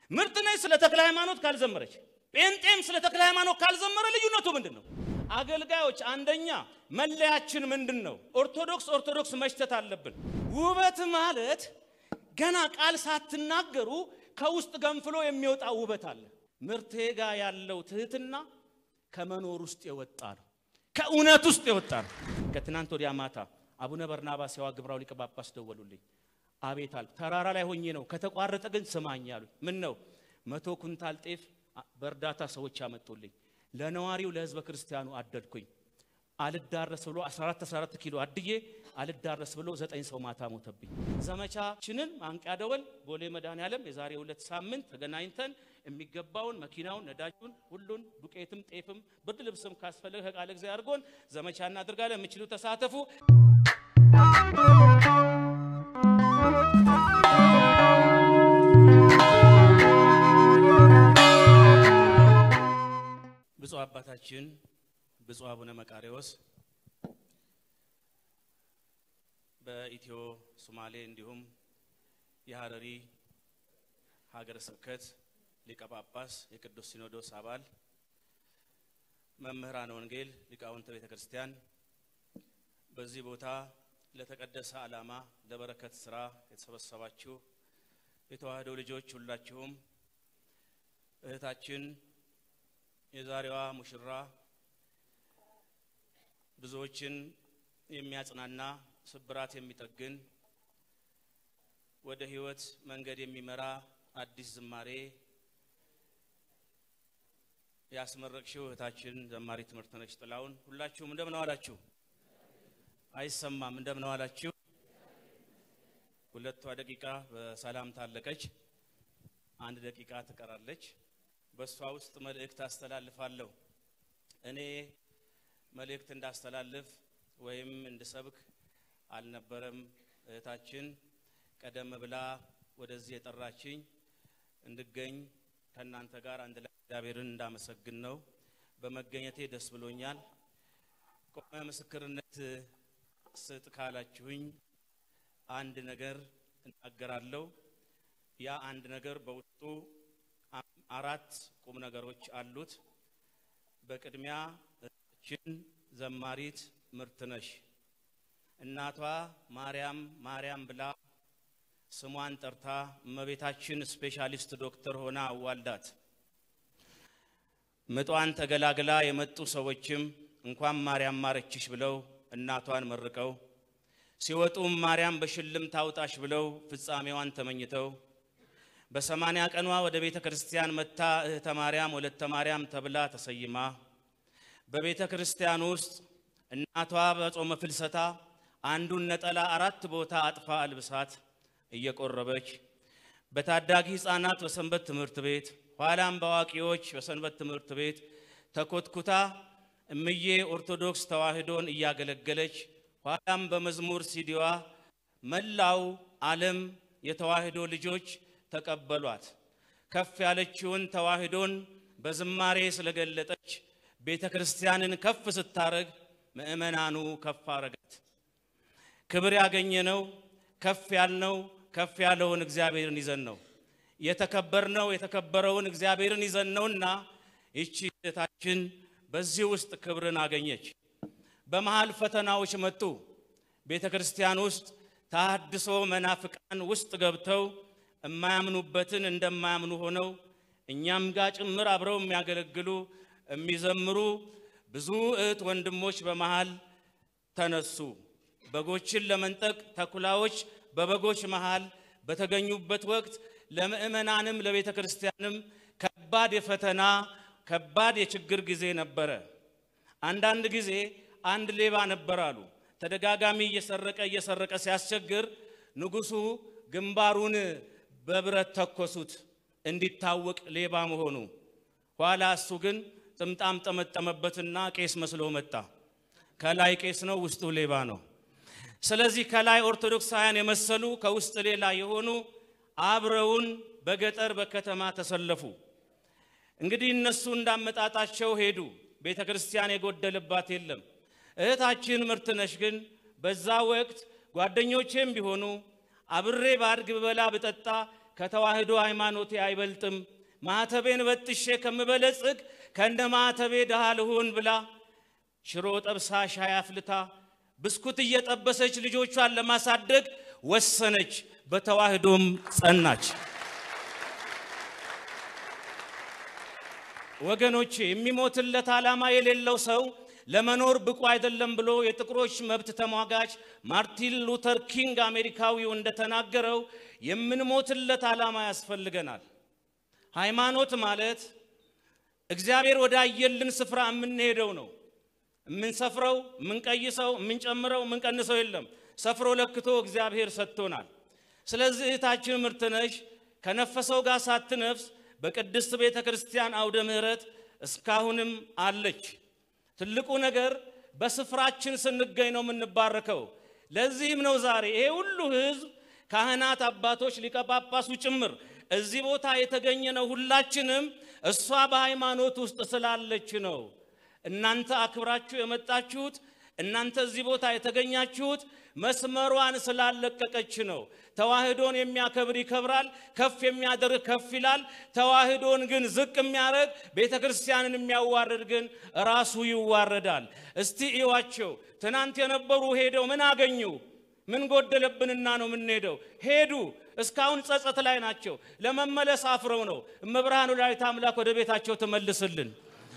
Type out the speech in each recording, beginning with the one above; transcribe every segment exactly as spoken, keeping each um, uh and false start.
ምርትነሽ ስለ ተክለ ሃይማኖት ካልዘመረች ጴንጤም ስለ ተክለ ሃይማኖት ካልዘመረ ልዩነቱ ምንድነው? አገልጋዮች አንደኛ መለያችን ምንድነው? ኦርቶዶክስ ኦርቶዶክስ መሽተት አለብን። ውበት ማለት ገና ቃል ሳትናገሩ ከውስጥ ገንፍሎ የሚወጣ ውበት አለ። ምርቴ ጋር ያለው ትህትና ከመኖር ውስጥ የወጣ ነው፣ ከእውነት ውስጥ የወጣ ነው። ከትናንት ወዲያ ማታ አቡነ በርናባስ ያው ግብራው ሊቀ ጳጳስ ደወሉልኝ። አቤታል ተራራ ላይ ሆኜ ነው ከተቋረጠ ግን ስማኝ አሉ። ምን ነው መቶ ኩንታል ጤፍ በርዳታ ሰዎች ያመጡልኝ ለነዋሪው ለህዝበ ክርስቲያኑ አደድኩኝ። አልዳረስ ብሎ አስራ አራት አስራ አራት ኪሎ አድዬ አልዳረስ ብሎ ዘጠኝ ሰው ማታ ሞተብኝ። ዘመቻችንን ማንቂያ ደወል ቦሌ መድኃኔዓለም የዛሬ ሁለት ሳምንት ተገናኝተን የሚገባውን መኪናውን ነዳጁን ሁሉን ዱቄትም ጤፍም ብርድ ልብስም ካስፈለገ ከቃለ እግዚአብሔር አድርጎን ዘመቻ እናድርጋለን። የምችሉ ተሳተፉ። ብፁዕ አባታችን ብፁዕ አቡነ መቃርዮስ በኢትዮ ሶማሌ እንዲሁም የሐረሪ ሀገረ ስብከት ሊቀ ጳጳስ የቅዱስ ሲኖዶስ አባል መምህራን ወንጌል ሊቃውንተ ቤተ ክርስቲያን በዚህ ቦታ ለተቀደሰ ዓላማ ለበረከት ሥራ የተሰበሰባችሁ የተዋህዶ ልጆች ሁላችሁም እህታችን የዛሬዋ ሙሽራ ብዙዎችን የሚያጽናና ስብራት የሚጠግን ወደ ህይወት መንገድ የሚመራ አዲስ ዝማሬ ያስመረቅሽው እህታችን ዘማሪት ምርትነሽ ጥላውን ሁላችሁም እንደምን ዋላችሁ? አይሰማም እንደምን ዋላችሁ? ሁለቷ ደቂቃ በሰላም ታለቀች፣ አንድ ደቂቃ ትቀራለች። በሷ ውስጥ መልእክት አስተላልፋለሁ። እኔ መልእክት እንዳስተላልፍ ወይም እንድሰብክ አልነበረም። እህታችን ቀደም ብላ ወደዚህ የጠራችኝ እንድገኝ ከናንተ ጋር አንድ ላይ እግዚአብሔርን እንዳመሰግን ነው። በመገኘቴ ደስ ብሎኛል። ቆመ ምስክርነት ስጥ ካላችሁኝ አንድ ነገር እናገራለሁ። ያ አንድ ነገር በውስጡ አራት ቁም ነገሮች አሉት። በቅድሚያ እህታችን ዘማሪት ምርትነሽ እናቷ ማርያም ማርያም ብላ ስሟን ጠርታ እመቤታችን ስፔሻሊስት ዶክተር ሆና አዋልዳት ምጧን ተገላግላ የመጡ ሰዎችም እንኳን ማርያም ማረችሽ ብለው እናቷን መርቀው ሲወጡም ማርያም በሽልም ታውጣሽ ብለው ፍጻሜዋን ተመኝተው በሰማንያ ቀኗ ወደ ቤተ ክርስቲያን መታ እህተ ማርያም ወለተ ማርያም ተብላ ተሰይማ በቤተ ክርስቲያን ውስጥ እናቷ በጾመ ፍልሰታ አንዱን ነጠላ አራት ቦታ አጥፋ አልብሳት እየቆረበች በታዳጊ ህፃናት በሰንበት ትምህርት ቤት ኋላም በዋቂዎች በሰንበት ትምህርት ቤት ተኮትኩታ እምዬ ኦርቶዶክስ ተዋህዶን እያገለገለች ኋላም በመዝሙር ሲዲዋ መላው ዓለም የተዋህዶ ልጆች ተቀበሏት። ከፍ ያለችውን ተዋህዶን በዝማሬ ስለገለጠች ቤተ ክርስቲያንን ከፍ ስታረግ ምእመናኑ ከፍ አረጋት። ክብር ያገኘነው ከፍ ያልነው ከፍ ያለውን እግዚአብሔርን ይዘን ነው። የተከበርነው የተከበረውን እግዚአብሔርን ይዘን ነውና እቺ እህታችን በዚህ ውስጥ ክብርን አገኘች። በመሃል ፈተናዎች መጡ። ቤተ ክርስቲያን ውስጥ ተሐድሶ መናፍቃን ውስጥ ገብተው የማያምኑበትን እንደማያምኑ ሆነው እኛም ጋር ጭምር አብረው የሚያገለግሉ የሚዘምሩ ብዙ እህት ወንድሞች በመሃል ተነሱ። በጎችን ለመንጠቅ ተኩላዎች በበጎች መሃል በተገኙበት ወቅት ለምእመናንም ለቤተ ክርስቲያንም ከባድ የፈተና ከባድ የችግር ጊዜ ነበረ። አንዳንድ ጊዜ አንድ ሌባ ነበራሉ ተደጋጋሚ እየሰረቀ እየሰረቀ ሲያስቸግር ንጉሱ ግንባሩን በብረት ተኮሱት እንዲታወቅ ሌባ መሆኑ። ኋላ እሱ ግን ጥምጣም ጠመጠመበትና ቄስ መስሎ መጣ። ከላይ ቄስ ነው ውስጡ ሌባ ነው። ስለዚህ ከላይ ኦርቶዶክሳውያን የመሰሉ ከውስጥ ሌላ የሆኑ አብረውን በገጠር በከተማ ተሰለፉ። እንግዲህ እነሱ እንዳመጣጣቸው ሄዱ። ቤተ ክርስቲያን የጎደለባት የለም። እህታችን ምርትነሽ ግን በዛ ወቅት ጓደኞቼም ቢሆኑ አብሬ ባድግ በላ በጠጣ ከተዋህዶ ሃይማኖቴ አይበልጥም ማተቤን በጥሼ ከመበለጽግ ከእንደ ማተቤ ደሃ ልሁን ብላ ሽሮ ጠብሳ ሻይ አፍልታ ብስኩት እየጠበሰች ልጆቿን ለማሳደግ ወሰነች በተዋህዶም ጸናች ወገኖቼ የሚሞትለት ዓላማ የሌለው ሰው ለመኖር ብቁ አይደለም ብሎ የጥቁሮች መብት ተሟጋች ማርቲን ሉተር ኪንግ አሜሪካዊው እንደተናገረው የምንሞትለት ዓላማ ያስፈልገናል ሃይማኖት ማለት እግዚአብሔር ወዳየልን ስፍራ የምንሄደው ነው የምንሰፍረው የምንቀይሰው የምንጨምረው የምንቀንሰው የለም ሰፍሮ ለክቶ እግዚአብሔር ሰጥቶናል ስለዚህ እህታችን ምርትነሽ ከነፈሰው ጋር ሳትነፍስ በቅድስት ቤተክርስቲያን አውደ ምህረት እስካሁንም አለች ትልቁ ነገር በስፍራችን ስንገኝ ነው የምንባረከው ለዚህም ነው ዛሬ ይሄ ሁሉ ህዝብ ካህናት አባቶች ሊቀጳጳሱ ጭምር እዚህ ቦታ የተገኘነው ሁላችንም እሷ በሃይማኖት ውስጥ ስላለች ነው እናንተ አክብራችሁ የመጣችሁት እናንተ እዚህ ቦታ የተገኛችሁት መስመሯን ስላለቀቀች ነው ተዋህዶን የሚያከብር ይከብራል ከፍ የሚያደርግ ከፍ ይላል ተዋህዶን ግን ዝቅ የሚያረግ ቤተክርስቲያንን የሚያዋርድ ግን ራሱ ይዋረዳል እስቲ ይዋቸው ትናንት የነበሩ ሄደው ምን አገኙ ምን ጎደለብንና ነው ምን ሄደው ሄዱ እስካሁን ጸጸት ላይ ናቸው ለመመለስ አፍረው ነው እመብርሃኑ ላይ ታምላክ ወደ ቤታቸው ተመልስልን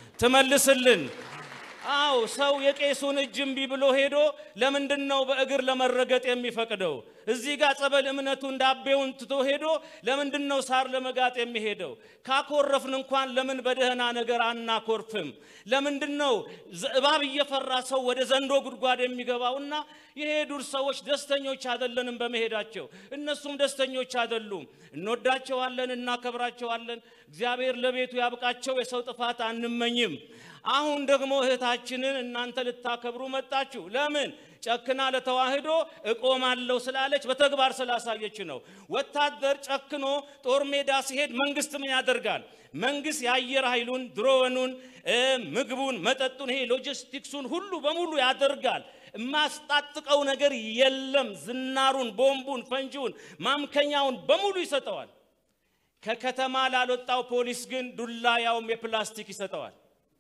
ተመልስልን አው ሰው የቄሱን እጅምቢ ብሎ ሄዶ ለምንድነው በእግር ለመረገጥ የሚፈቅደው እዚህ ጋር ጸበል እምነቱ እንዳቤውን ትቶ ሄዶ ለምንድነው ሳር ለመጋጥ የሚሄደው ካኮረፍን እንኳን ለምን በደህና ነገር አናኮርፍም ለምንድነው እባብ እየፈራ ሰው ወደ ዘንዶ ጉድጓድ የሚገባውና የሄዱር ሰዎች ደስተኞች አይደለንም በመሄዳቸው እነሱም ደስተኞች አይደሉም እንወዳቸዋለን እናከብራቸዋለን እግዚአብሔር ለቤቱ ያብቃቸው የሰው ጥፋት አንመኝም አሁን ደግሞ እህታችንን እናንተ ልታከብሩ መጣችሁ ለምን ጨክና ለተዋህዶ እቆማለሁ ስላለች በተግባር ስላሳየች ነው ወታደር ጨክኖ ጦር ሜዳ ሲሄድ መንግስት ምን ያደርጋል መንግስት ያየር ኃይሉን ድሮኑን ምግቡን መጠጡን ይሄ ሎጂስቲክሱን ሁሉ በሙሉ ያደርጋል ማስጣጥቀው ነገር የለም ዝናሩን ቦምቡን ፈንጂውን ማምከኛውን በሙሉ ይሰጣዋል ከከተማ ላልወጣው ፖሊስ ግን ዱላ ያውም የፕላስቲክ ይሰጣዋል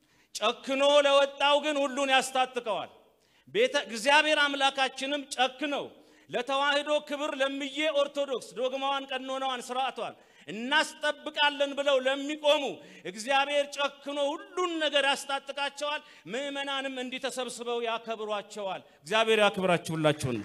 ጨክኖ ለወጣው ግን ሁሉን ያስታጥቀዋል ቤተ እግዚአብሔር አምላካችንም ጨክነው ለተዋህዶ ክብር ለምዬ ኦርቶዶክስ ዶግማዋን ቀኖናዋን ስርዓቷን እናስጠብቃለን ብለው ለሚቆሙ እግዚአብሔር ጨክኖ ሁሉን ነገር ያስታጥቃቸዋል ምእመናንም እንዲተሰብስበው ያከብሯቸዋል እግዚአብሔር ያክብራችሁላችሁን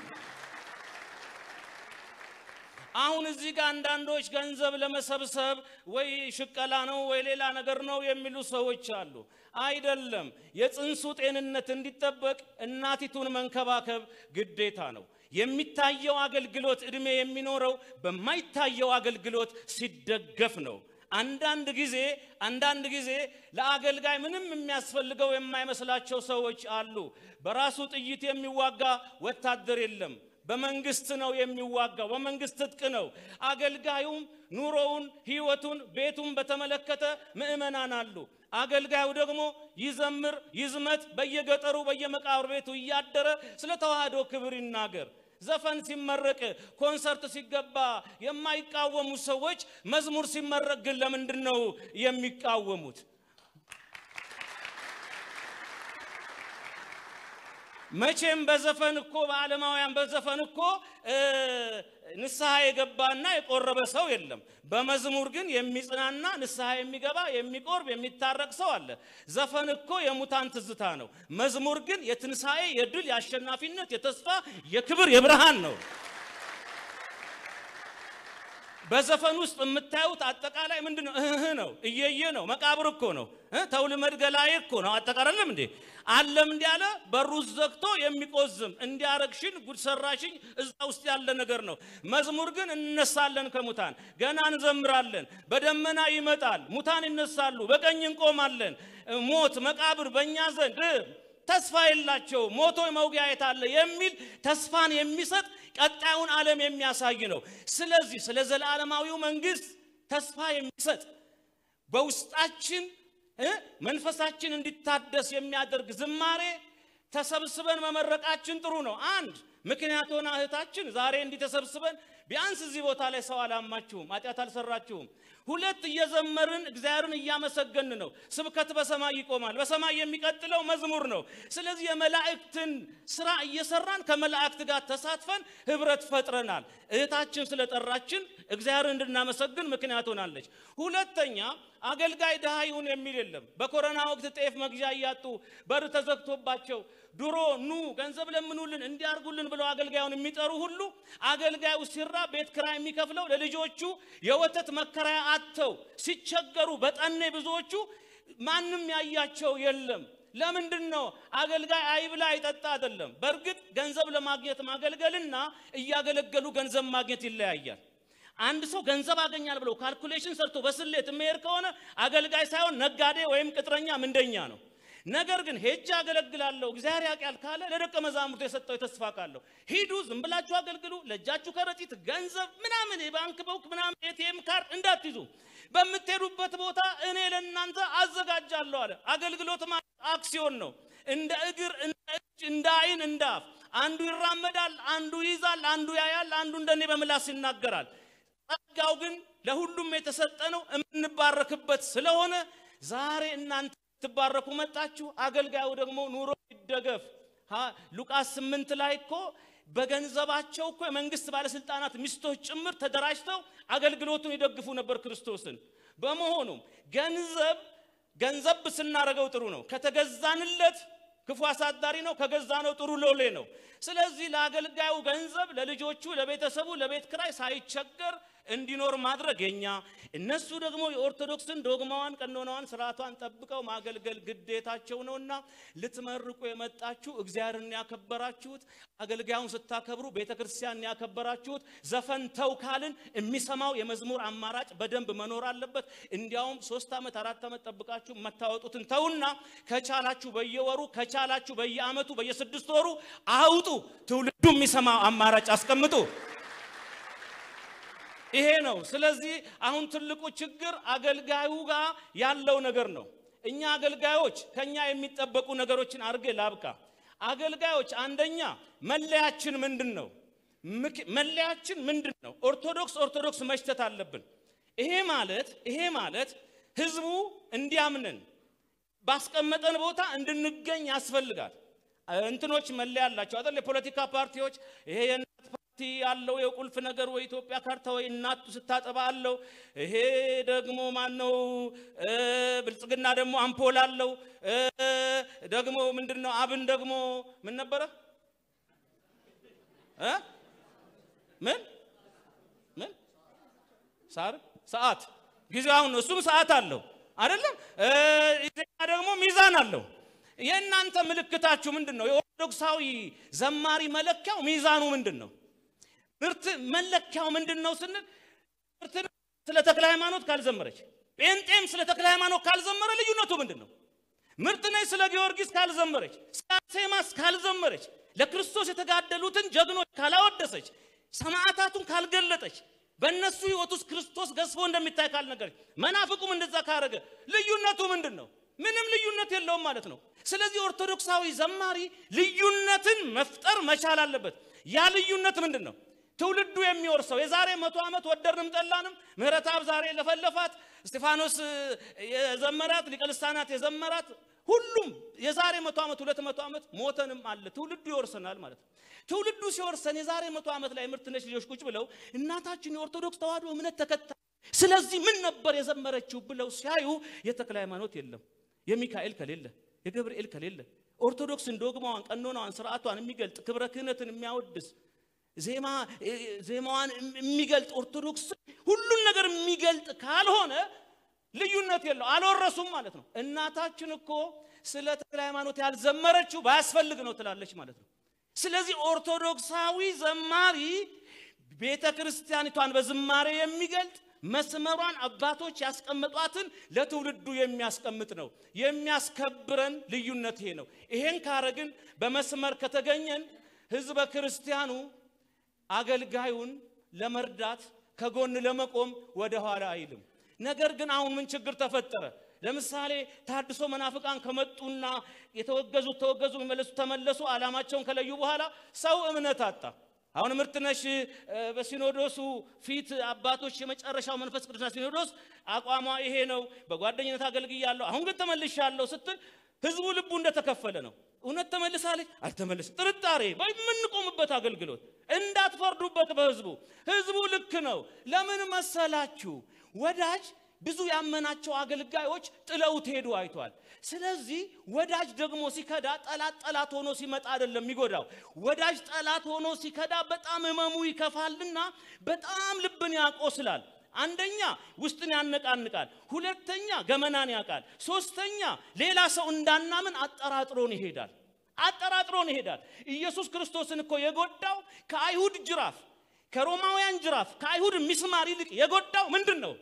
አሁን እዚህ ጋር አንዳንዶች ገንዘብ ለመሰብሰብ ወይ ሽቀላ ነው ወይ ሌላ ነገር ነው የሚሉ ሰዎች አሉ አይደለም የጽንሱ ጤንነት እንዲጠበቅ እናቲቱን መንከባከብ ግዴታ ነው የሚታየው አገልግሎት እድሜ የሚኖረው በማይታየው አገልግሎት ሲደገፍ ነው አንዳንድ ጊዜ አንዳንድ ጊዜ ለአገልጋይ ምንም የሚያስፈልገው የማይመስላቸው ሰዎች አሉ በራሱ ጥይት የሚዋጋ ወታደር የለም በመንግስት ነው የሚዋጋው በመንግስት ትጥቅ ነው አገልጋዩም ኑሮውን ህይወቱን ቤቱን በተመለከተ ምእመናን አሉ አገልጋዩ ደግሞ ይዘምር ይዝመት በየገጠሩ በየመቃብር ቤቱ ያደረ ስለ ተዋህዶ ክብር ይናገር ዘፈን ሲመረቅ ኮንሰርት ሲገባ የማይቃወሙ ሰዎች መዝሙር ሲመረቅ ግን ለምንድነው የሚቃወሙት መቼም በዘፈን እኮ በዓለማውያን በዘፈን እኮ ንስሐ የገባና የቆረበ ሰው የለም በመዝሙር ግን የሚጽናና ንስሐ የሚገባ የሚቆርብ የሚታረቅ ሰው አለ ዘፈን እኮ የሙታን ትዝታ ነው መዝሙር ግን የትንሳኤ የድል ያሸናፊነት የተስፋ የክብር የብርሃን ነው በዘፈን ውስጥ የምታዩት አጠቃላይ ምንድነው እህ ነው እየየ ነው መቃብር እኮ ነው ተውልመድ ገላይ እኮ ነው አጠቃረለም እንዴ ዓለም እንዲያለ በሩዝ ዘግቶ የሚቆዝም እንዲያረግሽን ጉድ ሰራሽኝ እዛ ውስጥ ያለ ነገር ነው መዝሙር ግን እንነሳለን ከሙታን ገና እንዘምራለን በደመና ይመጣል ሙታን ይነሳሉ በቀኝ እንቆማለን ሞት መቃብር በእኛ ዘንድ ተስፋ የላቸው ሞቶ መውጊያ የታለ የሚል ተስፋን የሚሰጥ ቀጣዩን ዓለም የሚያሳይ ነው ስለዚህ ስለ ዘላለማዊው መንግስት ተስፋ የሚሰጥ በውስጣችን መንፈሳችን እንዲታደስ የሚያደርግ ዝማሬ ተሰብስበን መመረቃችን ጥሩ ነው አንድ ምክንያቱና እህታችን ዛሬ እንዲተሰብስበን ቢያንስ እዚህ ቦታ ላይ ሰው አላማችሁም ማጥያት አልሰራችሁም ሁለት እየዘመርን እግዚአብሔርን እያመሰገን ነው ስብከት በሰማይ ይቆማል በሰማይ የሚቀጥለው መዝሙር ነው ስለዚህ የመላእክትን ስራ እየሰራን ከመላእክት ጋር ተሳትፈን ህብረት ፈጥረናል እህታችን ስለጠራችን እግዚአብሔርን እንድናመሰግን ምክንያት ሆናለች ሁለተኛ አገልጋይ ደሃዩን የሚል የለም በኮሮና ወቅት ጤፍ መግዣ ያያጡ በር ተዘግቶባቸው ድሮ ኑ ገንዘብ ለምኑልን እንዲያርጉልን ብለው አገልጋዩን የሚጠሩ ሁሉ አገልጋዩ ሲራ ቤት ክራይ የሚከፍለው ለልጆቹ የወተት መከራያ አጥተው ሲቸገሩ በጠኔ ብዙዎቹ ማንንም ያያቸው የለም ለምንድነው አገልጋይ አይብላ አይጠጣ አይደለም በርግጥ ገንዘብ ለማግኘት ማገልገልና እያገለገሉ ገንዘብ ማግኘት ይለያያል አንድ ሰው ገንዘብ አገኛል ብለው ካልኩሌሽን ሰርቶ በስሌት መሄር ከሆነ አገልጋይ ሳይሆን ነጋዴ ወይም ቅጥረኛ ምንደኛ ነው ነገር ግን ሄጃ አገለግላለሁ እግዚአብሔር ያውቃል ካለ ለደቀ መዛሙርቱ የሰጠው ተስፋ ካለው ሂዱ ዝም ብላችሁ አገልግሉ ለጃችሁ ከረጢት ገንዘብ ምናምን የባንክ በውክ ምናምን ኤቲኤም ካርድ እንዳትይዙ በመተሩበት ቦታ እኔ ለእናንተ አዘጋጃለሁ አለ አገልግሎት ማለት አክሲዮን ነው እንደ እግር እንደ አይን እንደ አፍ አንዱ ይራመዳል አንዱ ይዛል አንዱ ያያል አንዱ እንደኔ በምላስ ይናገራል ጸጋው ግን ለሁሉም የተሰጠ ነው እንባረክበት ስለሆነ ዛሬ እናንተ ትባረኩ መጣችሁ አገልጋዩ ደግሞ ኑሮ ይደገፍ ሉቃስ ስምንት ላይ እኮ በገንዘባቸው እኮ የመንግስት ባለስልጣናት ሚስቶች ጭምር ተደራጅተው አገልግሎቱን ይደግፉ ነበር ክርስቶስን በመሆኑም ገንዘብ ገንዘብ ስናረጋው ጥሩ ነው ከተገዛንለት ክፉ አሳዳሪ ነው ከገዛነው ጥሩ ሎሌ ነው ስለዚህ ለአገልጋዩ ገንዘብ ለልጆቹ ለቤተሰቡ ለቤት ክራይ ሳይቸገር እንዲኖር ማድረግ የኛ እነሱ ደግሞ የኦርቶዶክስን ዶግማዋን ቀኖናዋን ስርዓቷን ጠብቀው ማገልገል ግዴታቸው ነውና ልትመርቁ የመጣችሁ እግዚአብሔርን ያከበራችሁት አገልጋዩን ስታከብሩ ቤተክርስቲያንን ያከበራችሁት ዘፈን ተውካልን የሚሰማው የመዝሙር አማራጭ በደንብ መኖር አለበት እንዲያውም ሶስት አመት አራት አመት ጠብቃችሁ መታወጡትን ተውና ከቻላችሁ በየወሩ ከቻላችሁ በየአመቱ በየስድስት ወሩ አውጡ ትውልዱ የሚሰማው አማራጭ አስቀምጡ ይሄ ነው ስለዚህ አሁን ትልቁ ችግር አገልጋዩ ጋር ያለው ነገር ነው እኛ አገልጋዮች ከኛ የሚጠበቁ ነገሮችን አርገ ላብቃ አገልጋዮች አንደኛ መለያችን ምንድነው መለያችን ምንድነው ኦርቶዶክስ ኦርቶዶክስ መሽተት አለብን ይሄ ማለት ይሄ ማለት ህዝቡ እንዲያምነን ባስቀመጠን ቦታ እንድንገኝ ያስፈልጋል እንትኖች መለያ አላቸው አይደል የፖለቲካ ፓርቲዎች ይሄ ያለው የቁልፍ ነገር ወይ ኢትዮጵያ ካርታ ወይ እናቱ ስታጠባለው ይሄ ደግሞ ማን ነው ብልጽግና ደግሞ አምፖል አለው ደግሞ ምንድነው አብን ደግሞ ምን ነበር እ ምን ምን ሳር ሰዓት ጊዜው ነው እሱም ሰዓት አለው አይደለም እዚያ ደግሞ ሚዛን አለው የእናንተ ምልክታችሁ ምንድነው የኦርቶዶክሳዊ ዘማሪ መለኪያው ሚዛኑ ምንድነው ምርት መለኪያው ምንድነው ስንል ምርት ስለ ተክለ ሃይማኖት ካልዘመረች ጴንጤም ስለ ተክለ ሃይማኖት ካልዘመረ ልዩነቱ ምንድነው ምርት ነይ ስለ ጊዮርጊስ ካልዘመረች ሳሴማስ ካልዘመረች ለክርስቶስ የተጋደሉትን ጀግኖች ካላወደሰች ሰማዕታቱን ካልገለጠች በእነሱ ህይወቱስ ክርስቶስ ገዝፎ እንደሚታይ ካልነገረች መናፍቁም እንደዛ ካረገ ልዩነቱ ምንድነው ምንም ልዩነት የለውም ማለት ነው ስለዚህ ኦርቶዶክሳዊ ዘማሪ ልዩነትን መፍጠር መቻል አለበት ያ ልዩነት ምንድነው ትውልዱ የሚወርሰው የዛሬ መቶ አመት ወደርንም ጠላንም ምሕረተአብ ዛሬ ለፈለፋት እስጢፋኖስ የዘመራት ሊቀልስታናት የዘመራት ሁሉም የዛሬ መቶ አመት ሁለት መቶ አመት ሞተንም አለ ትውልዱ ይወርሰናል ማለት ነው ትውልዱ ሲወርሰን የዛሬ መቶ አመት ላይ ምርትነሽ ልጆች ቁጭ ብለው እናታችን የኦርቶዶክስ ተዋህዶ እምነት ተከታይ ስለዚህ ምን ነበር የዘመረችው ብለው ሲያዩ የተክለ ሃይማኖት የለም የሚካኤል ከሌለ የገብርኤል ከሌለ ኦርቶዶክስን ዶግማዋን ቀኖናዋን ስርዓቷን የሚገልጥ ክብረ ክህነትን የሚያወድስ ዜማ ዜማዋን የሚገልጥ ኦርቶዶክስ ሁሉን ነገር የሚገልጥ ካልሆነ ልዩነት የለው አልወረሱም ማለት ነው እናታችን እኮ ስለ ተክለ ሃይማኖት ያልዘመረችው ባያስፈልግ ነው ትላለች ማለት ነው ስለዚህ ኦርቶዶክሳዊ ዘማሪ ቤተክርስቲያኒቷን በዝማሬ የሚገልጥ መስመሯን አባቶች ያስቀመጧትን ለትውልዱ የሚያስቀምጥ ነው የሚያስከብረን ልዩነት ይሄ ነው ይሄን ካረግን በመስመር ከተገኘን ህዝበ ክርስቲያኑ አገልጋዩን ለመርዳት ከጎን ለመቆም ወደ ኋላ አይልም ነገር ግን አሁን ምን ችግር ተፈጠረ ለምሳሌ ታድሶ መናፍቃን ከመጡና የተወገዙ ተወገዙ መለሱ ተመለሱ አላማቸውን ከለዩ በኋላ ሰው እምነት አጣ አሁን ምርትነሽ በሲኖዶሱ ፊት አባቶች የመጨረሻው መንፈስ ቅዱስ ሲኖዶስ አቋሟ ይሄ ነው በጓደኝነት አገልግያለሁ አሁን ግን ተመልሻለሁ ስትል ህዝቡ ልቡ እንደተከፈለ ነው እውነት ተመልሳለች አልተመለሰ ጥርጣሬ በመንቆምበት አገልግሎት እንዳትፈርዱበት በህዝቡ ህዝቡ ልክ ነው ለምን መሰላችሁ ወዳጅ ብዙ ያመናቸው አገልጋዮች ጥለውት ሄዱ አይቷል ስለዚህ ወዳጅ ደግሞ ሲከዳ ጠላት ጠላት ሆኖ ሲመጣ አይደለም የሚጎዳው ወዳጅ ጠላት ሆኖ ሲከዳ በጣም ህመሙ ይከፋልና በጣም ልብን ያቆስላል አንደኛ ውስጥን ያነቃንቃል ሁለተኛ ገመናን ያቃል ሶስተኛ ሌላ ሰው እንዳናምን አጠራጥሮን ይሄዳል አጠራጥሮን ይሄዳል ኢየሱስ ክርስቶስን እኮ የጎዳው ከአይሁድ ጅራፍ ከሮማውያን ጅራፍ ከአይሁድ ሚስማር ይልቅ የጎዳው ምንድነው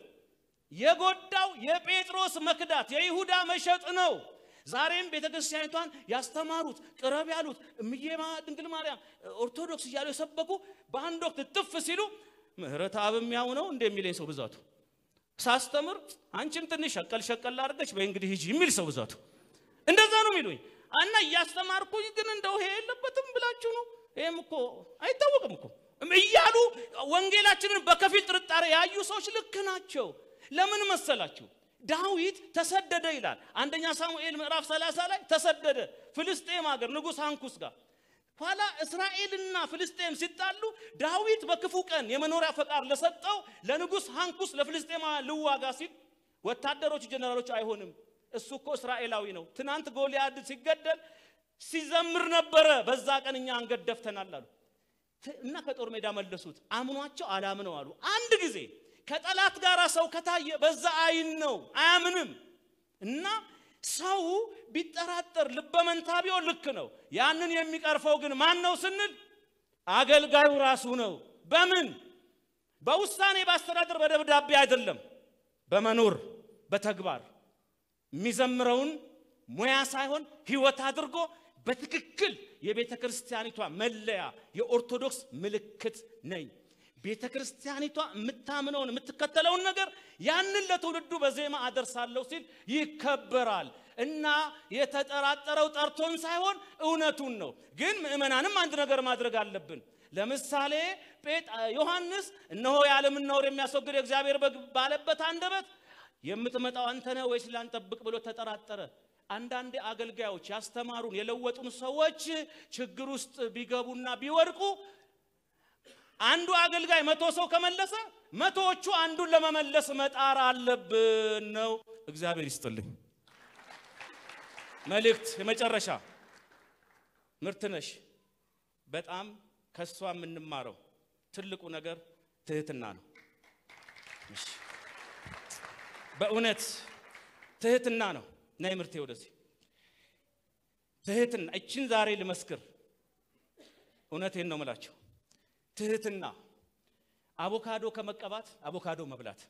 የጎዳው የጴጥሮስ መክዳት የይሁዳ መሸጥ ነው ዛሬም ቤተክርስቲያኒቷን ያስተማሩት ቅረብ ያሉት እምዬማ ድንግል ማርያም ኦርቶዶክስ ይያሉ የሰበኩ በአንድ ወቅት ጥፍ ሲሉ ምሕረተአብ ያው ነው እንደሚለኝ ሰው ብዛቱ ሳስተምር አንቺም ትንሽ ሸቀል ሸቀል አድርገሽ በእንግዲህ ሂጂ የሚል ሰው ብዛቱ እንደዛ ነው የሚሉኝ እና ያስተማርኩኝ ግን እንደው ይሄ የለበትም ብላችሁ ነው ይሄም እኮ አይታወቅም እኮ እያሉ ወንጌላችንን በከፊል ጥርጣሬ ያዩ ሰዎች ልክ ናቸው ለምን መሰላችሁ ዳዊት ተሰደደ ይላል አንደኛ ሳሙኤል ምዕራፍ ሰላሳ ላይ ተሰደደ ፍልስጤም ሀገር ንጉስ አንኩስ ጋር ኋላ እስራኤልና ፍልስጤም ሲጣሉ ዳዊት በክፉ ቀን የመኖሪያ ፈቃድ ለሰጠው ለንጉስ አንኩስ ለፍልስጤማ ልዋጋ ሲል ወታደሮች ጀነራሎች አይሆንም እሱኮ እስራኤላዊ ነው ትናንት ጎልያድ ሲገደል ሲዘምር ነበር በዛ ቀንኛ አንገደፍተናል አሉ እና ከጦር ሜዳ መለሱት አምኗቸው አላምነው አሉ አንድ ጊዜ ከጠላት ጋር ሰው ከታየ በዛ አይን ነው አያምንም እና ሰው ቢጠራጠር ልበመንታቢው ልክ ነው ያንን የሚቀርፈው ግን ማን ነው ስንል አገልጋዩ ራሱ ነው በምን በውሳኔ ባስተዳደር በደብዳቤ አይደለም በመኖር በተግባር የሚዘምረውን ሙያ ሳይሆን ህይወት አድርጎ በትክክል የቤተክርስቲያኒቷ መለያ የኦርቶዶክስ ምልክት ነኝ ቤተክርስቲያኒቷ የምታምነውን የምትከተለውን ነገር ያንን ለትውልዱ በዜማ አደርሳለሁ ሲል ይከበራል እና የተጠራጠረው ጠርቶን ሳይሆን እውነቱን ነው ግን ምእመናንም አንድ ነገር ማድረግ አለብን ለምሳሌ ጴጥ ዮሐንስ እነሆ የዓለምን ነውር የሚያስወግድ እግዚአብሔር ባለበት አንደበት የምትመጣው አንተ ነህ ወይስ ላንጠብቅ ብሎ ተጠራጠረ አንዳንዴ አገልጋዮች ያስተማሩን የለወጡን ሰዎች ችግር ውስጥ ቢገቡና ቢወርቁ አንዱ አገልጋይ መቶ ሰው ከመለሰ መቶዎቹ አንዱን ለመመለስ መጣር አለብን ነው እግዚአብሔር ይስጥልኝ መልእክት የመጨረሻ ምርትነሽ በጣም ከሷ የምንማረው ትልቁ ነገር ትህትና ነው እሺ በእውነት ትህትና ነው ናይ ምርቴ ወደዚህ ትህትና እቺን ዛሬ ልመስክር እውነቴን ነው መላችሁ ትህትና አቮካዶ ከመቀባት አቮካዶ መብላት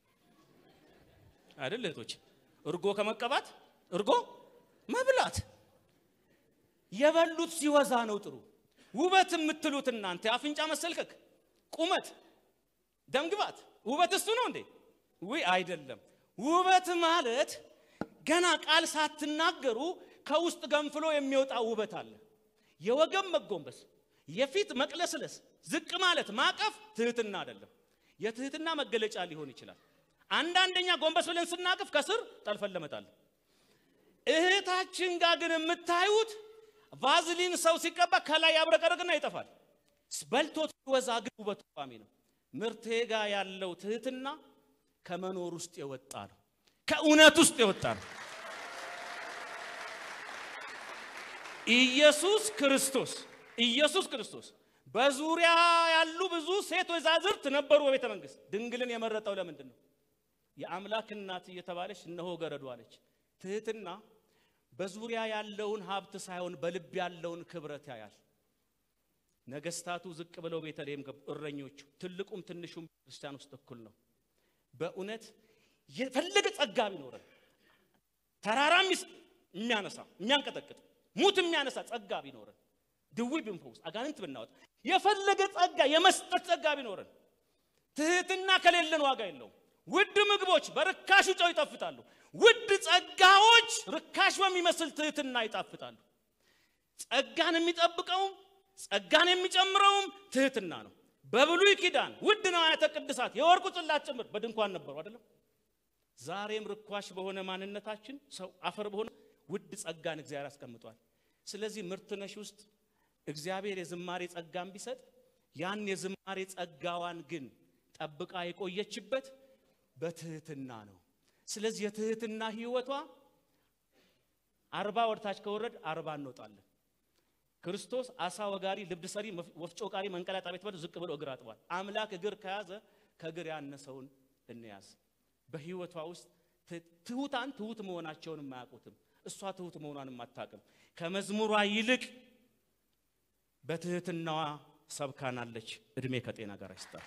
አይደል እህቶች እርጎ ከመቀባት እርጎ መብላት የበሉት ሲወዛ ነው ጥሩ ውበት የምትሉት እናንተ አፍንጫ መሰልከክ ቁመት ደምግባት ውበት እሱ ነው እንዴ ወይ አይደለም ውበት ማለት ገና ቃል ሳትናገሩ ከውስጥ ገንፍሎ የሚወጣ ውበት አለ የወገም መጎንበስ የፊት መቅለስለስ ዝቅ ማለት ማቀፍ ትህትና አይደለም የትህትና መገለጫ ሊሆን ይችላል አንዳንደኛ ጎንበስ ብለን ስናቀፍ ከስር ጠልፈን ለመጣል እህታችን ጋር ግን የምታዩት ቫዝሊን ሰው ሲቀባ ከላይ ያብረቀረቅና ይጠፋል በልቶት ወዛ ግን ውበቱ ቋሚ ነው ምርቴ ጋር ያለው ትህትና ከመኖር ውስጥ የወጣ ነው ከእውነት ውስጥ የወጣ ነው ኢየሱስ ክርስቶስ ኢየሱስ ክርስቶስ በዙሪያ ያሉ ብዙ ሴቶች ዛዝርት ነበሩ በቤተ መንግስት ድንግልን የመረጠው ለምንድን ነው የአምላክ እናት እየተባለች እነሆ ገረዱ አለች ትህትና በዙሪያ ያለውን ሀብት ሳይሆን በልብ ያለውን ክብረት ያያል ነገስታቱ ዝቅ ብለው ቤተልሔም እረኞቹ ትልቁም ትንሹም ክርስቲያን ውስጥ እኩል ነው በእውነት የፈለገ ጸጋ ቢኖረን ተራራም የሚያነሳ የሚያንቀጠቅጥ ሙት የሚያነሳ ጸጋ ቢኖረን ድውይ ብንፈውስ አጋንንት ብናወጣ የፈለገ ጸጋ የመስጠት ጸጋ ቢኖረን ትህትና ከሌለን ዋጋ የለውም ውድ ምግቦች በርካሹ ጨው ይጣፍጣሉ ውድ ጸጋዎች ርካሽ በሚመስል ትህትና ይጣፍጣሉ ጸጋን የሚጠብቀው ጸጋን የሚጨምረውም ትህትና ነው በብሉይ ኪዳን ውድ ነው አያተ ቅድሳት የወርቁ ጽላት ጭምር በድንኳን ነበሩ አይደለም ዛሬም ርኳሽ በሆነ ማንነታችን ሰው አፈር በሆነ ውድ ጸጋን እግዚአብሔር አስቀምጧል ስለዚህ ምርትነሽ ውስጥ እግዚአብሔር የዝማሬ ጸጋን ቢሰጥ ያን የዝማሬ ጸጋዋን ግን ጠብቃ የቆየችበት በትህትና ነው ስለዚህ የትህትና ህይወቷ አርባ ወርታች ከወረድ አርባ እንወጣለን ክርስቶስ አሳ ወጋሪ ልብድ ሰሪ ወፍጮ ቃሪ መንቀላጣ ቤት ወደ ዝቅ ብሎ እግር አጥቧል አምላክ እግር ከያዘ ከእግር ያነሰውን እንያዝ በህይወቷ ውስጥ ትሁታን ትሁት መሆናቸውን ማያውቁትም እሷ ትሁት መሆኗንም አታውቅም ከመዝሙሯ ይልቅ በትህትናዋ ሰብካናለች እድሜ ከጤና ጋር ይስጣል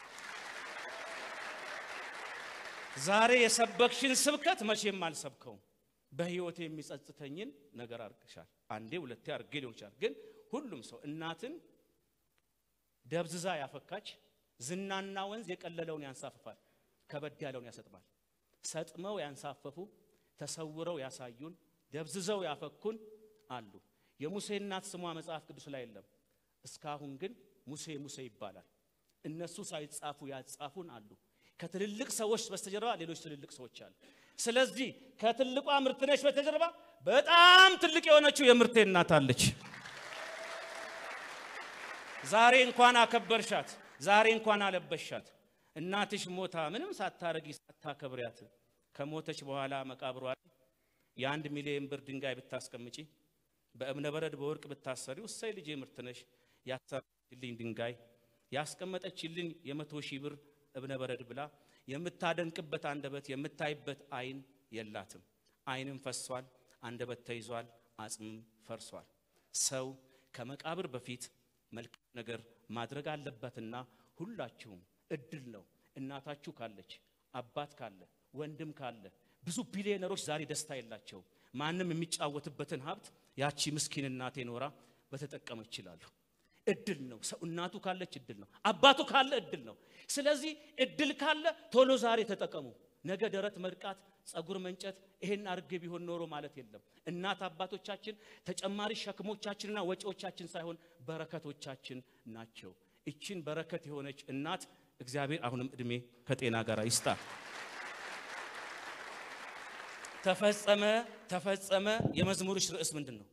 ዛሬ የሰበክሽን ስብከት መቼም አልሰብከው በህይወቴ የሚጸጽተኝን ነገር አርግሻል አንዴ ሁለቴ አርጌ ሊሆንሻል ግን ሁሉም ሰው እናትን ደብዝዛ ያፈካች ዝናና ወንዝ የቀለለውን ያንሳፈፋል ከበድ ያለውን ያሰጥማል ሰጥመው ያንሳፈፉ ተሰውረው ያሳዩን ደብዝዘው ያፈኩን አሉ የሙሴ እናት ስሟ መጽሐፍ ቅዱስ ላይ የለም እስካሁን ግን ሙሴ ሙሴ ይባላል እነሱ ሳይጻፉ ያጻፉን አሉ ከትልልቅ ሰዎች በስተጀርባ ሌሎች ትልልቅ ሰዎች አሉ ስለዚህ ከትልቋ ምርትነሽ በስተጀርባ በጣም ትልቅ የሆነችው የምርቴ እናት አለች ዛሬ እንኳን አከበርሻት ዛሬ እንኳን አለበሻት እናትሽ ሞታ ምንም ሳታረጊ ሳታከብሪያት ከሞተች በኋላ መቃብሯ የአንድ ሚሊዮን ብር ድንጋይ ብታስቀምጪ በእብነ በረድ በወርቅ ብታሰሪ ወሰይ ልጅ ምርትነሽ ያሰራችልኝ ድንጋይ ያስቀመጠችልኝ የመቶ ሺህ ብር እብነ በረድ ብላ የምታደንቅበት አንደበት የምታይበት አይን የላትም አይንም ፈሷል አንደበት ተይዟል አጽም ፈርሷል ሰው ከመቃብር በፊት መልካም ነገር ማድረግ አለበትና ሁላችሁም እድል ነው እናታችሁ ካለች አባት ካለ ወንድም ካለ ብዙ ቢሊዮነሮች ዛሬ ደስታ የላቸው ማንንም የሚጫወትበትን ሀብት ያቺ ምስኪን እናቴ ኖራ በተጠቀመች ይችላል እድል ነው ሰው እናቱ ካለች እድል ነው አባቱ ካለ እድል ነው ስለዚህ እድል ካለ ቶሎ ዛሬ ተጠቀሙ ነገ ደረት መርቃት ጸጉር መንጨት ይሄን አርገ ቢሆን ኖሮ ማለት የለም እናት አባቶቻችን ተጨማሪ ሸክሞቻችንና ወጪዎቻችን ሳይሆን በረከቶቻችን ናቸው እቺን በረከት የሆነች እናት እግዚአብሔር አሁንም እድሜ ከጤና ጋር ይስጣ ተፈጸመ ተፈጸመ የመዝሙርሽ ርዕስ ምንድነው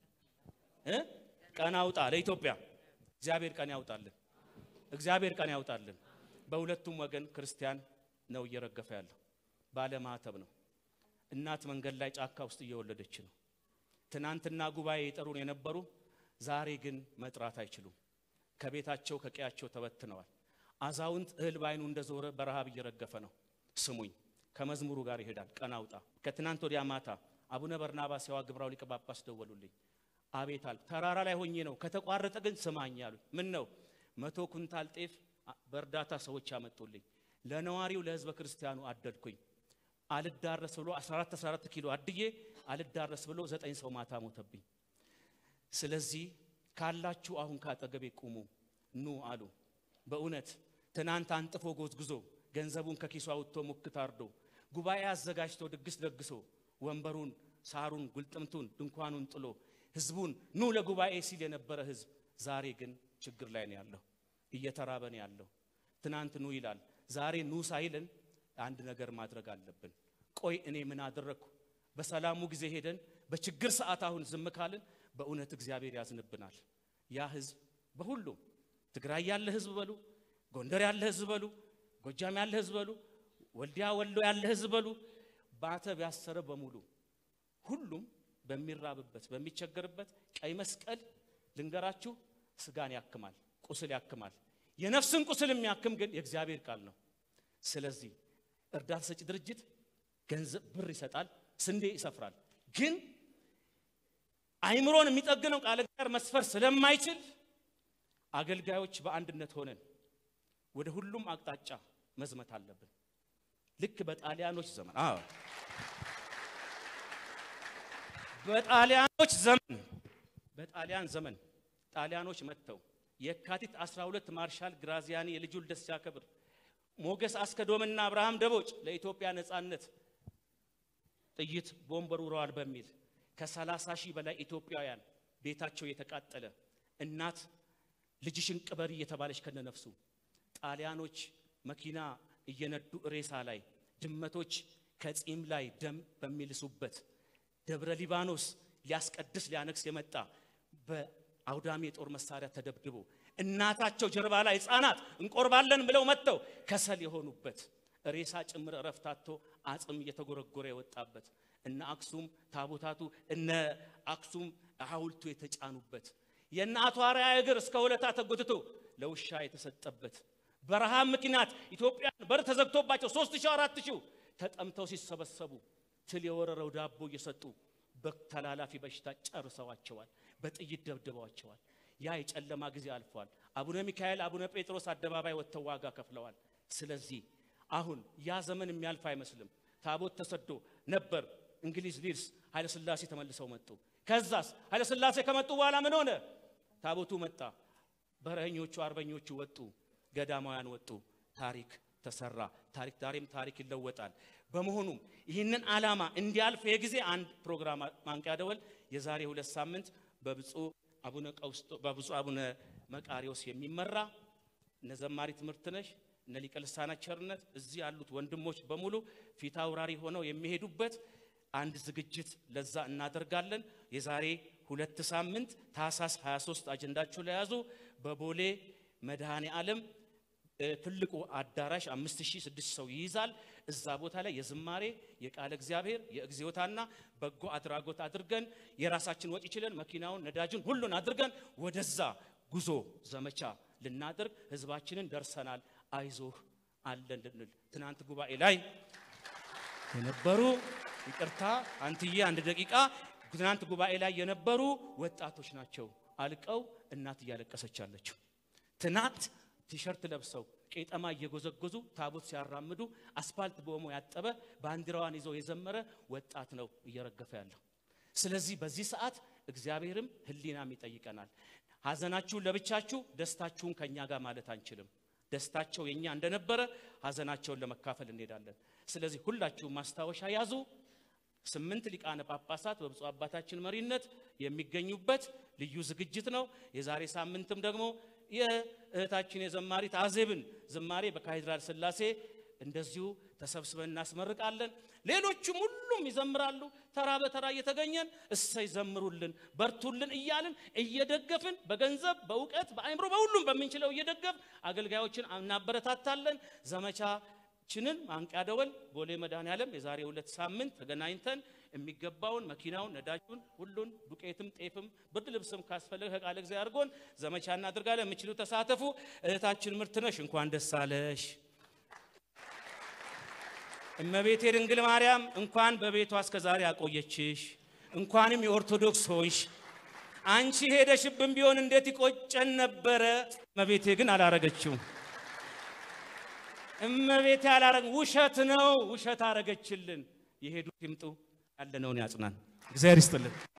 እ ቀን አውጣ ለኢትዮጵያ እግዚአብሔር ቀን ያውጣልን እግዚአብሔር ቀን ያውጣልን በሁለቱም ወገን ክርስቲያን ነው እየረገፈ ያለው ባለማተብ ነው እናት መንገድ ላይ ጫካ ውስጥ እየወለደች ነው ትናንትና ጉባኤ ይጠሩን የነበሩ ዛሬ ግን መጥራት አይችሉም ከቤታቸው ከቀያቸው ተበትነዋል አዛውንት እህል ባይኑ እንደዞረ በረሃብ እየረገፈ ነው ስሙኝ ከመዝሙሩ ጋር ይሄዳል ቀን አውጣ ከትናንት ወዲያ ማታ አቡነ በርናባስ ያዋ ግብራው ሊቀ ጳጳስ ደወሉልኝ አቤታል ተራራ ላይ ሆኜ ነው ከተቋረጠ ግን ስማኝ አሉ ምን ነው መቶ ኩንታል ጤፍ በርዳታ ሰዎች ያመጡልኝ ለነዋሪው ለህዝበ ክርስቲያኑ አደልኩኝ አልዳረስ ብሎ አስራ አራት አስራ አራት ኪሎ አድዬ አልዳረስ ብሎ ዘጠኝ ሰው ማታ ሞተብኝ ስለዚህ ካላችሁ አሁን ካጠገቤ ቁሙ ኑ አሉ በእውነት ትናንት አንጥፎ ጎዝጉዞ ገንዘቡን ከኪሱ አውጥቶ ሙክት አርዶ ጉባኤ አዘጋጅቶ ድግስ ደግሶ ወንበሩን ሳሩን ጉልጥምቱን ድንኳኑን ጥሎ ህዝቡን ኑ ለጉባኤ ሲል የነበረ ህዝብ ዛሬ ግን ችግር ላይ ነው ያለው እየተራበ ነው ያለው ትናንት ኑ ይላል ዛሬ ኑ ሳይልን አንድ ነገር ማድረግ አለብን ቆይ እኔ ምን አደረኩ በሰላሙ ጊዜ ሄደን በችግር ሰዓት አሁን ዝም ካልን በእውነት እግዚአብሔር ያዝንብናል ያ ህዝብ በሁሉም ትግራይ ያለ ህዝብ በሉ ጎንደር ያለ ህዝብ በሉ ጎጃም ያለ ህዝብ በሉ ወልዲያ ወሎ ያለ ህዝብ በሉ ባተብ ያሰረ በሙሉ ሁሉም በሚራብበት በሚቸገርበት ቀይ መስቀል ልንገራችሁ ስጋን ያክማል ቁስል ያክማል የነፍስን ቁስል የሚያክም ግን የእግዚአብሔር ቃል ነው ስለዚህ እርዳታ ሰጪ ድርጅት ገንዘብ ብር ይሰጣል ስንዴ ይሰፍራል ግን አይምሮን የሚጠግነው ቃል ጋር መስፈር ስለማይችል አገልጋዮች በአንድነት ሆነን ወደ ሁሉም አቅጣጫ መዝመት አለብን ልክ በጣሊያኖች ዘመን አዎ በጣሊያኖች ዘመን በጣሊያን ዘመን ጣሊያኖች መጥተው የካቲት አስራ ሁለት ማርሻል ግራዚያኒ የልጁን ደስ ያከብር ሞገስ አስከዶምና አብርሃም ደቦጭ ለኢትዮጵያ ነጻነት ጥይት ቦምበር ወራል በሚል ከ30 ሺህ በላይ ኢትዮጵያውያን ቤታቸው የተቃጠለ እናት ልጅሽን ቅበሪ የተባለች ከነነፍሱ ጣሊያኖች መኪና እየነዱ ሬሳ ላይ ድመቶች ከጺም ላይ ደም በሚልሱበት ደብረ ሊባኖስ ሊያስቀድስ ሊያነክስ የመጣ በአውዳሚ የጦር መሳሪያ ተደብድቦ እናታቸው ጀርባ ላይ ህፃናት እንቆርባለን ብለው መጥተው ከሰል የሆኑበት ሬሳ ጭምር ረፍታቶ አጽም እየተጎረጎረ የወጣበት እነ አክሱም ታቦታቱ እነ አክሱም ሐውልቱ የተጫኑበት የእናቷ አርያ እግር እስከ ሁለታ ተጎትቶ ለውሻ የተሰጠበት በረሃብ ምክንያት ኢትዮጵያን በር ተዘግቶባቸው ሶስት ሺህ አራት ሺህ ተጠምተው ሲሰበሰቡ ትል የወረረው ዳቦ እየሰጡ በተላላፊ በሽታ ጨርሰዋቸዋል በጥይት ደብድበዋቸዋል ያ የጨለማ ጊዜ አልፏል አቡነ ሚካኤል አቡነ ጴጥሮስ አደባባይ ወጥተው ዋጋ ከፍለዋል ስለዚህ አሁን ያ ዘመን የሚያልፍ አይመስልም ታቦት ተሰዶ ነበር እንግሊዝ ሊድስ ኃይለ ሥላሴ ተመልሰው መጡ ከዛስ ኃይለ ሥላሴ ከመጡ በኋላ ምን ሆነ ታቦቱ መጣ በረኞቹ አርበኞቹ ወጡ ገዳማውያን ወጡ ታሪክ ተሰራ ታሪክ ዳሪም ታሪክ ይለወጣል በመሆኑም ይህንን ዓላማ እንዲያልፍ የጊዜ አንድ ፕሮግራም ማንቂያ ደወል የዛሬ ሁለት ሳምንት በብፁዕ አቡነ ቀውስጦ በብፁዕ አቡነ መቃሪዎስ የሚመራ ነዘማሪ ምርትነሽ ነሊቀ ልሳናት ቸርነት እዚህ ያሉት ወንድሞች በሙሉ ፊት አውራሪ ሆነው የሚሄዱበት አንድ ዝግጅት ለዛ እናደርጋለን የዛሬ ሁለት ሳምንት ታህሳስ ሃያ ሶስት አጀንዳችሁ ላይ ያዙ በቦሌ መድኃኔ ዓለም ትልቁ አዳራሽ አምስት ሺህ ስድስት ሰው ይይዛል እዛ ቦታ ላይ የዝማሬ የቃለ እግዚአብሔር የእግዚኦታና በጎ አድራጎት አድርገን የራሳችን ወጪ ይችላል መኪናውን ነዳጁን ሁሉን አድርገን ወደዛ ጉዞ ዘመቻ ልናደርግ ህዝባችንን ደርሰናል አይዞህ አለን ልንል ትናንት ጉባኤ ላይ የነበሩ ይቅርታ አንትዬ አንድ ደቂቃ ትናንት ጉባኤ ላይ የነበሩ ወጣቶች ናቸው አልቀው እናት ያለቀሰች አለችው ትናንት ቲሸርት ለብሰው ቄጠማ እየጎዘጎዙ ታቦት ሲያራምዱ አስፋልት በኦሞ ያጠበ ባንዲራዋን ይዘው የዘመረ ወጣት ነው እየረገፈ ያለው ስለዚህ በዚህ ሰዓት እግዚአብሔርም ህሊናም ይጠይቀናል ሐዘናችሁ ለብቻችሁ ደስታችሁን ከኛ ጋር ማለት አንችልም ደስታቸው የኛ እንደነበረ ሐዘናቸውን ለመካፈል እንሄዳለን ስለዚህ ሁላችሁ ማስታወሻ ያዙ ስምንት ሊቃነ ጳጳሳት በብፁዕ አባታችን መሪነት የሚገኙበት ልዩ ዝግጅት ነው የዛሬ ሳምንትም ደግሞ የእህታችን የዘማሪት አዜብን ዝማሬ በካቴድራል ሥላሴ እንደዚሁ ተሰብስበን እናስመርቃለን ሌሎችም ሁሉም ይዘምራሉ ተራ በተራ እየተገኘን እሰይ ዘምሩልን በርቱልን እያልን እየደገፍን በገንዘብ በእውቀት በአይምሮ በሁሉም በመንችለው እየደገፍ አገልጋዮችን እናበረታታለን ዘመቻችንን ማንቂያ ደወል ቦሌ መድኃኔ ዓለም የዛሬ ሁለት ሳምንት ተገናኝተን የሚገባውን መኪናውን ነዳጁን ሁሉን ዱቄትም ጤፍም ብርድ ልብስም ካስፈለገ ከቃለ እግዚአብሔር አድርጎን ዘመቻ እናደርጋለን ምችሉ ተሳተፉ እህታችን ምርትነሽ እንኳን ደስ አለሽ እመቤቴ ድንግል ማርያም እንኳን በቤቷ እስከ ዛሬ አቆየችሽ እንኳንም የኦርቶዶክስ ሆንሽ አንቺ ሄደሽብን ቢሆን እንዴት ይቆጨን ነበር እመቤቴ ግን አላረገችው እመቤቴ አላረግ ውሸት ነው ውሸት አረገችልን ይሄዱ ይምጡ ያለነውን ያጽናን እግዚአብሔር ይስጥልን